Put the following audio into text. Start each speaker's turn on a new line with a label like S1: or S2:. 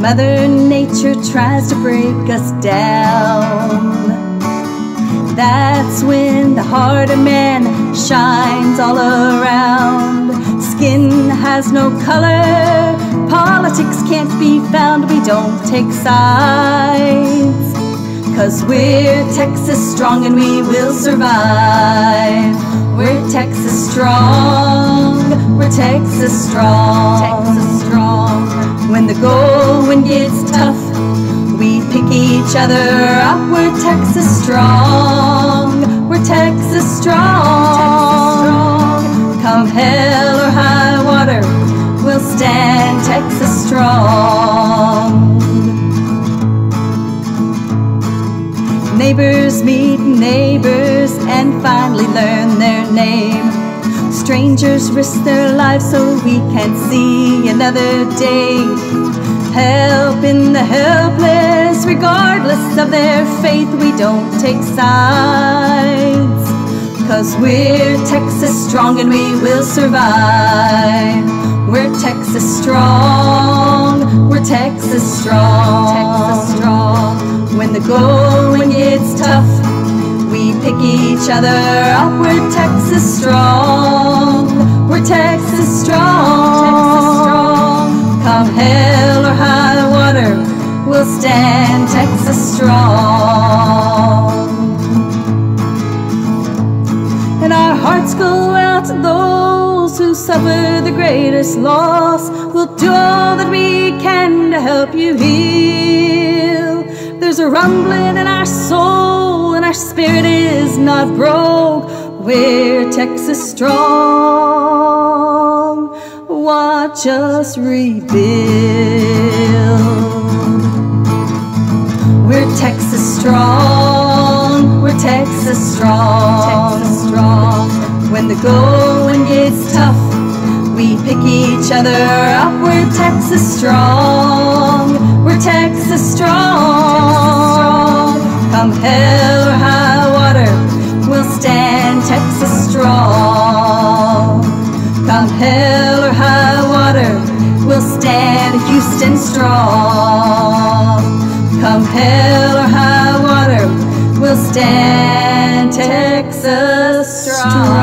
S1: Mother Nature tries to break us down, that's when the heart of man shines all around. Skin has no color, politics can't be found. We don't take sides, 'cause we're Texas strong and we will survive. We're Texas strong, we're Texas strong, Texas strong. When the going gets tough, we pick each other up. We're Texas strong, we're Texas strong, Texas strong. Come hell or high water, we'll stand Texas strong. Neighbors meet neighbors and finally learn their name. Strangers risk their lives so we can see another day. Helping the helpless, regardless of their faith. We don't take sides, 'cause we're Texas strong and we will survive. We're Texas strong, we're Texas strong, Texas strong. When the going gets tough, we pick each other up. We're Texas strong, we're Texas strong, Texas strong. Come hell or high water, we'll stand Texas strong. And our hearts go out to those who suffer the greatest loss. We'll do all that we can to help you heal. There's a rumbling in our soul and our spirit is not broke. We're Texas strong, watch us rebuild. We're Texas strong, we're Texas strong, Texas strong. When the going gets tough, we pick each other up. We're Texas strong, we're Texas strong. Come hell or high water, we'll stand Texas strong. Come hell or high water, we'll stand Houston strong. Come hell or high water, we'll stand Texas strong.